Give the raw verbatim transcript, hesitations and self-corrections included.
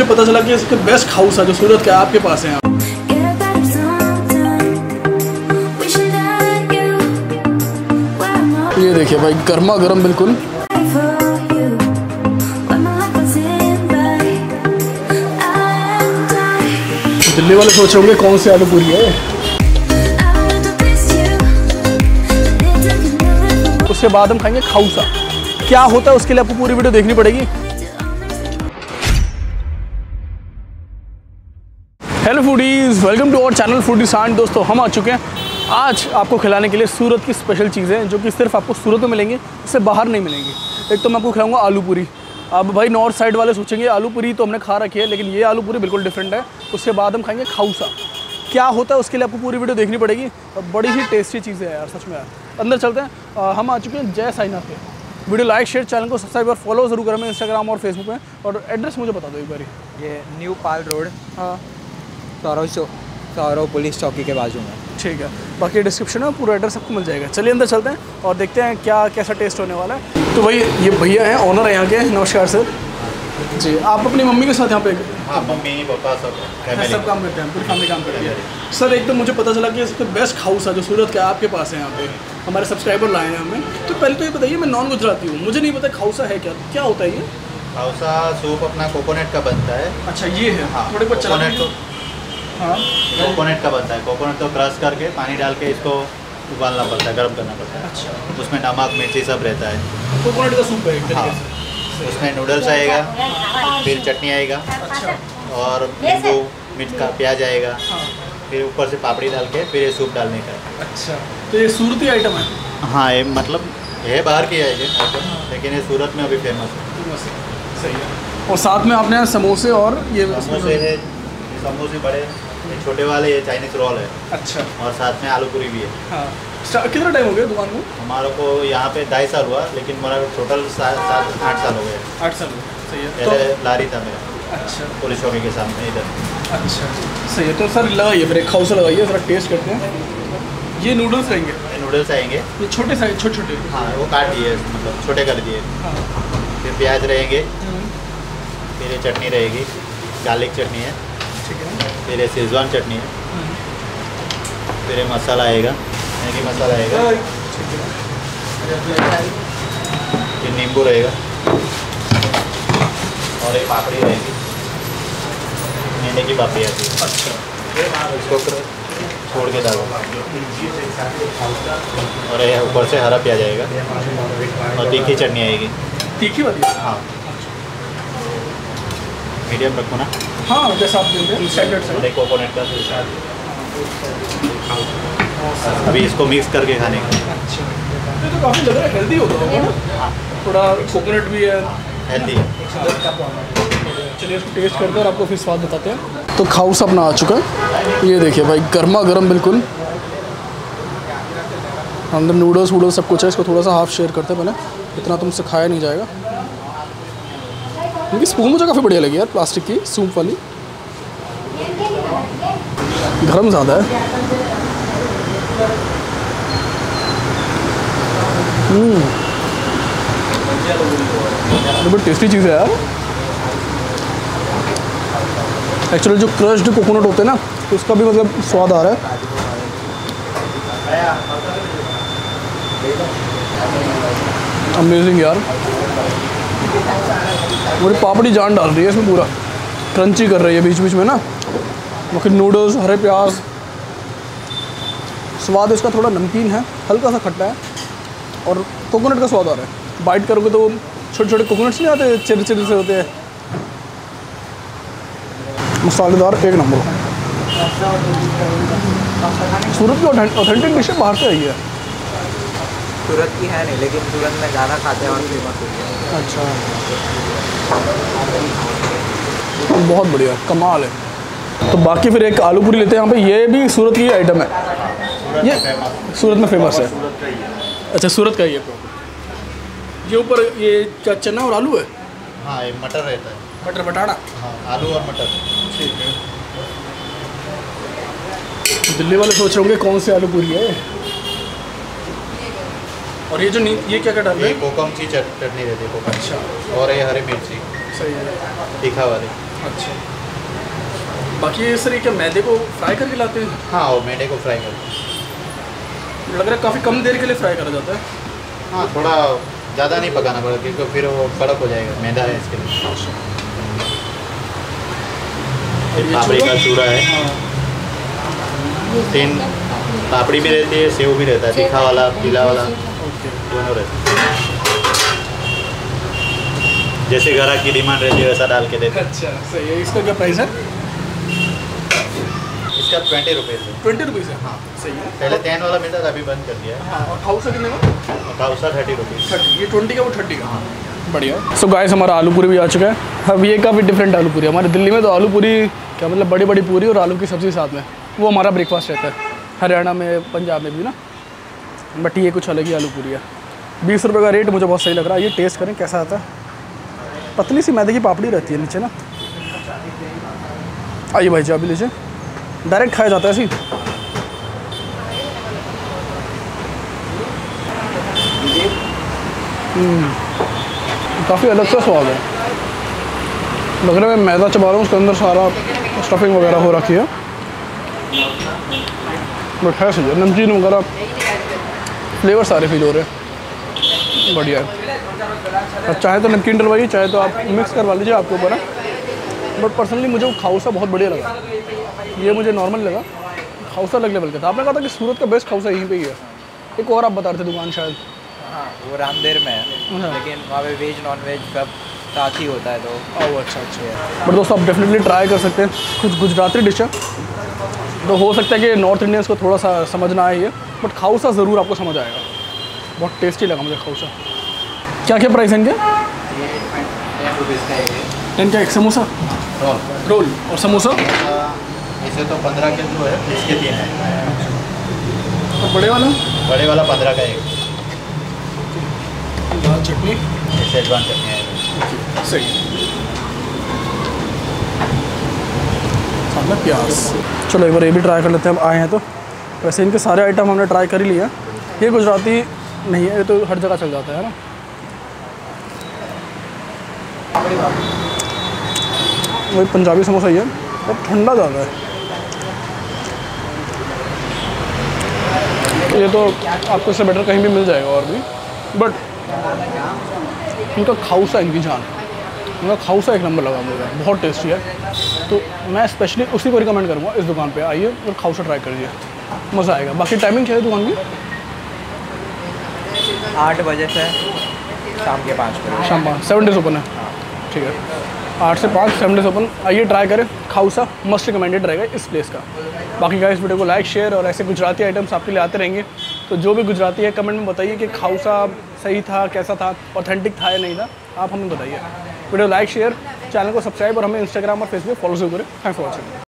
पता चला कि इसके बेस्ट हाउस है जो सूरत का आपके पास है। ये देखिए भाई, गर्मा गर्म बिल्कुल। दिल्ली वाले सोच रहे होंगे कौन सी आलू पूरी है। उसके बाद हम खाएंगे खाउसा। क्या होता है उसके लिए आपको पूरी वीडियो देखनी पड़ेगी। Hello foodies, welcome to our channel foodie सांड। दोस्तों, हम आ चुके हैं आज आपको खिलाने के लिए सूरत की स्पेशल चीज़ें जो कि सिर्फ आपको सूरत में मिलेंगी, इससे बाहर नहीं मिलेंगी। एक तो मैं आपको खिलाऊंगा आलू पूरी। अब भाई नॉर्थ साइड वाले सोचेंगे आलू पूरी तो हमने खा रखी है, लेकिन ये आलू पूरी बिल्कुल डिफरेंट है। उसके बाद हम खाएंगे खाउसा। क्या होता है उसके लिए आपको पूरी वीडियो देखनी पड़ेगी। बड़ी ही टेस्टी चीज़ें है यार, सच में यार। अंदर चलते हैं। आ, हम आ चुके हैं जय साईनाथ पे। वीडियो लाइक शेयर, चैनल को सब्सक्राइब और फॉलो जरूर करें इंस्टाग्राम और फेसबुक में। और एड्रेस मुझे बता दो एक बार। ये न्यू पाल रोड, हाँ, सौरव चौ सौरव पुलिस चौकी के बाजू में। ठीक है, बाकी डिस्क्रिप्शन में पूरा एड्रेस आपको मिल जाएगा। चलिए अंदर चलते हैं और देखते हैं क्या कैसा टेस्ट होने वाला है। तो भाई ये भैया हैं, ओनर है यहाँ के। नमस्कार सर जी। आप अपनी मम्मी के साथ यहाँ पे? हाँ, मम्मी पापा सब सब काम करते हैं, पूरी फैमिली काम करती है। सर एकदम मुझे पता चला कि इसके बेस्ट हाउस है जो सूरत का आपके पास है। यहाँ पे हमारे सब्सक्राइबर लाए हैं हमें। तो पहले तो ये बताइए, मैं नॉन गुजराती हूँ, मुझे नहीं पता खाउसा है क्या, क्या होता है ये? खाउसा सूप अपना कोकोनट का बनता है। अच्छा, ये है। हाँ, थोड़े बहुत कोकोनट तो हाँ, कोकोनट का बनता है। कोकोनट को क्रश करके पानी डाल के इसको उबालना पड़ता है, गर्म करना पड़ता है। अच्छा, उसमें नमक मिर्ची सब रहता है। कोकोनट का सूप है एक तरीके हाँ, से। उसमें नूडल्स आएगा, फिर चटनी आएगा, अच्छा, और नींबू मिर्च का प्याज आएगा, हाँ, फिर ऊपर से पापड़ी डाल के फिर ये सूप डालने का है। अच्छा, तो ये सूरती आइटम है? हाँ, ये मतलब ये बाहर की है ये आइटम, लेकिन ये सूरत में अभी फेमस है। सही है। और साथ में आपने यहाँ समोसे और ये समोसे है, समोसे बड़े, ये छोटे वाले ये चाइनीज रोल है। अच्छा, और साथ में आलू पूरी भी है। हाँ। कितना टाइम हो गया दुकान को? हमारे को यहाँ पे ढाई साल हुआ, लेकिन मेरा टोटल सात सात आठ साल हो गए। आठ साल हो गए। सही है। पहले तो लारी था मेरा। अच्छा, पुलिस चौकी के सामने इधर। अच्छा, सही है। तो सर लगाइए, फिर एक खाउसा लगाइए, थोड़ा टेस्ट करते हैं। ये नूडल्स रहेंगे? ये नूडल्स आएंगे, ये छोटे साइज, छोटे छोटे। हाँ, वो काट दिए, मतलब छोटे कर दिए। हाँ। फिर प्याज रहेंगे, हम्म, फिर ये चटनी रहेगी, गार्लिक चटनी है, ठीक है। फिर ये शेजवान चटनी है, हम्म, फिर ये मसाला आएगा, मैगी मसाला आएगा, ठीक है। फिर नींबू रहेगा, और ये पापड़ी रहेगी, मैंने की पापड़ी आती है। अच्छा, इसको छोड़ के डालो, और ये ऊपर से हरा प्याज आएगा, और तीखी चटनी आएगी। तीखी वाली? हाँ, मीडियम रखो ना। हाँ, जैसा आप देते हैं स्टैंडर्ड से। और एक कोकोनट का अभी इसको मिक्स करके खाने का। अच्छा, ये तो काफ़ी लग रहा है हेल्दी होता होगा ना? थोड़ा कोकोनट भी है, हेल्दी है। चलिए इसको टेस्ट करते हैं और आपको फिर स्वाद बताते हैं। तो खाउसा अपना आ चुका है। ये देखिए भाई, गर्मा गर्म बिल्कुल। अंदर नूडल्स वूडल्स सब कुछ है। इसको थोड़ा सा हाफ शेयर करते हैं पहले, इतना तुमसे खाया नहीं जाएगा। क्योंकि स्पून मुझे काफ़ी बढ़िया लगी यार, प्लास्टिक की सूप वाली। गरम ज़्यादा है। हम्म, बड़ी टेस्टी चीज़ है यार। एक्चुअली जो क्रश्ड कोकोनट होते हैं ना, तो उसका भी मतलब स्वाद आ रहा है। अमेजिंग यार। पूरी पापड़ी जान डाल रही है इसमें, पूरा क्रंची कर रही है बीच बीच में ना। बाकी नूडल्स, हरे प्याज, स्वाद इसका थोड़ा नमकीन है, हल्का सा खट्टा है, और कोकोनट का स्वाद आ रहा है। बाइट करोगे तो छोटे छोटे कोकोनट्स नहीं आते, चिर चिर से होते हैं। मसालेदार, एक नंबर। सूरत की ऑथेंटिक डिश है, बाहर से आई है। सूरत की है नहीं, लेकिन सूरत में ज़्यादा खाते हैं और फेमस होती है। अच्छा, बहुत बढ़िया, कमाल है। तो बाकी फिर एक आलू पूरी लेते हैं यहाँ पे। ये भी सूरत की आइटम है, ये सूरत में फेमस है। अच्छा, सूरत का ही है। ये ऊपर ये क्या चना और आलू है? हाँ, ये मटर रहता है, मटर बटाना। हाँ, आलू और मटर। ठीक है। दिल्ली वाले सोच रहे होंगे कौन सी आलू पूरी है। और ये जो नी ये क्या क्या डाल रहे ये हैं? कोकम की चटनी रहती है, कोकम। अच्छा, और ये हरी मिर्ची सही है। तीखा वाली। अच्छा, बाकी ये सर ये क्या मैदे को फ्राई करके लाते हैं? हाँ, वो मैदे को फ्राई करते लग रहा है काफ़ी कम देर के लिए फ्राई करा जाता है। हैं। हाँ, थोड़ा ज़्यादा नहीं पकाना पड़ेगा क्योंकि फिर वो कड़क हो जाएगा, मैदा है इसके लिए। ये पापड़ी का चूरा है, हाँ। तीन पापड़ी भी रहती है, सेव भी रहता है, तीखा वाला पीला वाला ओके, दोनों रहते हैं। जैसे ग्राहक की डिमांड रहती है वैसा डाल के देते हैं। अच्छा सही है। इसका क्या प्राइस है? इसका ट्वेंटी रुपीज़ है। ट्वेंटी रुपीज़ है। हाँ, सही है। पहले टेन वाला मिलता था, अभी बंद कर दिया है। हाँ, और खाउसा कितने का? Khausa thirty rupees. थर्टी, ये ट्वेंटी का वो थर्टी का। हाँ, बढ़िया। सो गाइस हमारा आलू पूरी भी आ चुका है। अब ये काफ़ी डिफरेंट आलू पूरी। हमारे दिल्ली में तो आलू पूरी क्या मतलब बड़ी बड़ी पूरी और आलू की सब्ज़ी साथ में, वो हमारा ब्रेकफास्ट रहता है। हरियाणा में, पंजाब में भी ना, बट ये कुछ अलग ही आलू पूरी है। बीस रुपये का रेट मुझे बहुत सही लग रहा है। ये टेस्ट करें कैसा आता है। पतली सी मैदे की पापड़ी रहती है नीचे ना। आइए भाई जी, अभी लीजिए। डायरेक्ट खाया जाता है ऐसी। काफ़ी अलग सा स्वाद है। लग रहा है मैं मैदा चबा रहा हूँ, उसके अंदर सारा स्टफिंग वगैरह हो रखी है, बट है सही है। नमकीन वगैरह फ्लेवर सारे फील हो रहे हैं, बढ़िया है। अब चाहे तो नमकीन डलवाइए, चाहे तो आप मिक्स करवा लीजिए, आपके ऊपर है। बट पर्सनली मुझे वो खाउसा बहुत बढ़िया लगा। ये मुझे नॉर्मल लगा, खाउसा अलग लेवल का था। आपने कहा था कि सूरत का बेस्ट खाउसा यहीं पे ही है। एक और आप बता रहे थे दुकान शायद। हाँ, वो रामदेर में है, हाँ। लेकिन वहाँ पे वेज नॉन वेज सब साथ ही होता है तो। ओह अच्छा अच्छा। बट दोस्तों आप डेफिनेटली ट्राई कर सकते हैं। कुछ गुजराती डिश है तो हो सकता है कि नॉर्थ इंडियंस को थोड़ा सा समझ ना आए ये, बट खाउसा ज़रूर आपको समझ आएगा। बहुत टेस्टी लगा मुझे खाउसा। क्या क्या प्राइस है इनके? टेन रुपीज़ का है। इनका एक समोसा रोल रोल और समोसा ऐसे तो पंद्रह के जो है, इसके तीन है। और बड़े वाला बड़े वाला पंद्रह का एक। दाल चटनी शेजवान चटनी है। सही, साथ में प्याज। चलो एक बार ये भी ट्राई कर लेते हैं। अब आए हैं तो वैसे इनके सारे आइटम हमने ट्राई कर ही लिए हैं। ये गुजराती नहीं है, ये तो हर जगह चल जाता है ना। वही पंजाबी समोसा ही है, और ठंडा ज़्यादा है। ये तो आपको इससे बेटर कहीं भी मिल जाएगा और भी, बट इनका खाउसा, इनकी जान, इनका खाउसा एक नंबर लगा मुझे, बहुत टेस्टी है। तो मैं स्पेशली उसी को रिकमेंड करूँगा, इस दुकान पे आइए और खाउसा ट्राई करिए, मज़ा आएगा। बाकी टाइमिंग क्या है दुकान की? आठ बजे से शाम के पाँच बजे। शाम पाँच, सेवन डेज ओपन है। ठीक है, आठ से पाँच, सेवन डेज ओपन। आइए ट्राई करें, खाउसा मस्ट रिकमेंडेड रहेगा इस प्लेस का। बाकी गाइस इस वीडियो को लाइक, शेयर और ऐसे गुजराती आइटम्स आपके लिए आते रहेंगे। तो जो भी गुजराती है कमेंट में बताइए कि खाउसा सही था, कैसा था, ऑथेंटिक था या नहीं था, आप हमें बताइए। वीडियो लाइक, शेयर, चैनल को सब्सक्राइब और हमें इंस्टाग्राम और फेसबुक फॉलो जरूर करें। Thanks for watching.